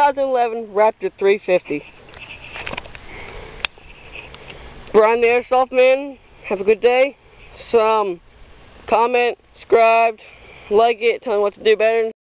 2011 Raptor 350. Brian the Airsoft Man, have a good day. Comment, subscribe, like it, tell me what to do better.